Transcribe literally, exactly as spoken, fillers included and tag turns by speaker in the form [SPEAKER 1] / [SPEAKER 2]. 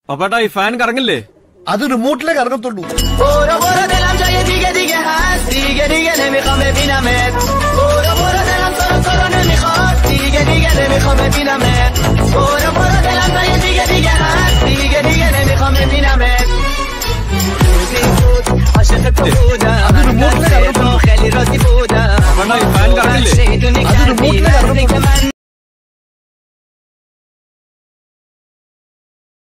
[SPEAKER 1] അപ്പാട്ടാ ഈ ഫാൻ കറങ്ങില്ലേ?
[SPEAKER 2] അത് റിമോട്ടിലേ കറങ്ങത്തുള്ളൂ.
[SPEAKER 3] عاشق تو بودم